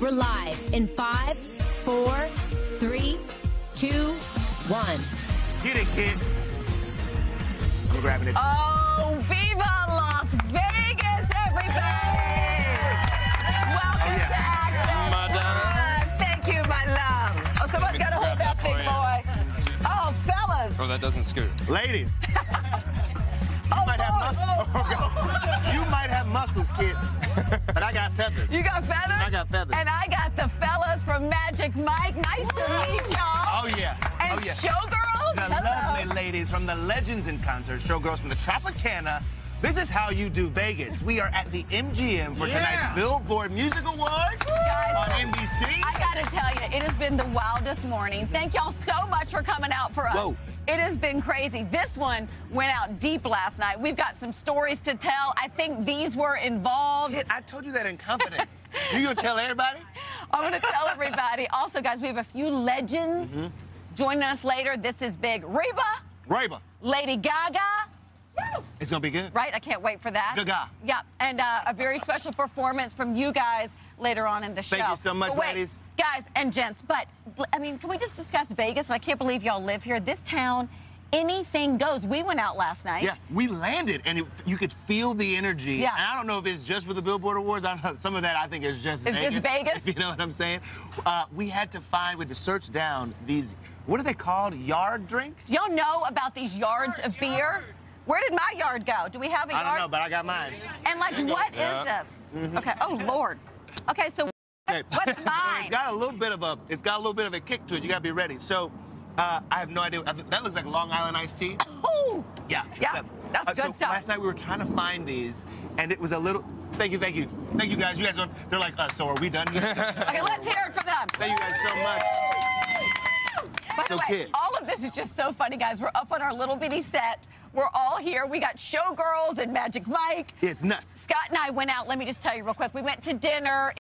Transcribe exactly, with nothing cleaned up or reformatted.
We're live in five, four, three, two, one. Get it, kid. I'm grabbing it. Oh, Viva Las Vegas, everybody! Welcome Oh, yeah. to Access. Madame. Thank you, my love. Oh, someone's got to hold that big boy. Oh, fellas. Oh, that doesn't scoot. Ladies, you Oh, might have Lord. muscles. Oh, God. You might have muscles, kid. But I got feathers. You got feathers? I got feathers. And I got the fellas from Magic Mike. Nice to meet y'all. Oh, yeah. And oh, yeah. Showgirls. The Hello. lovely ladies from the Legends in Concert, Showgirls from the Tropicana. This is how you do Vegas. We are at the M G M for Yeah. tonight's Billboard Music Awards Guys, on N B C. I gotta tell you, it has been the wildest morning. Thank y'all so much for coming out for us. Whoa. It has been crazy. This one went out deep last night. We've got some stories to tell. I think these were involved. Kid, I told you that in confidence. You gonna tell everybody? I'm gonna tell everybody. Also, guys, we have a few legends Mm-hmm. joining us later. This is big. Reba, Reba, Lady Gaga. it's gonna be good. Right? I can't wait for that. Gaga. Yeah, and uh, a very special performance from you guys later on in the show. Thank you so much, But wait, ladies. Guys and gents, but, I mean, can we just discuss Vegas? I can't believe y'all live here. This town, anything goes. We went out last night. Yeah, we landed, and it, you could feel the energy. Yeah. And I don't know if it's just for the Billboard Awards. I don't know. Some of that I think is just It's Vegas. just Vegas? If you know what I'm saying. Uh, we had to find, we had to search down these, what are they called? Yard drinks? Y'all know about these yards of beer? Where did my yard go? Do we have a yard? I don't know, but I got mine. And, like, what is Yeah. this? Okay, oh, Lord. Okay, so Okay. what's So mine? it's got a little bit of a, it's got a little bit of a kick to it. You gotta be ready. So, uh, I have no idea. That looks like Long Island iced tea. Ooh. Yeah. Yeah, So- that's uh, good so stuff. Last night we were trying to find these, and it was a little. Thank you, thank you, thank you guys. You guys are. They're like, uh, so are we done? Okay, let's hear it for them. Thank you guys so much. By the So, way, kid. all of this is just so funny, guys. We're up on our little bitty set. We're all here. We got Showgirls and Magic Mike. It's nuts. Scott and I went out. Let me just tell you real quick. We went to dinner.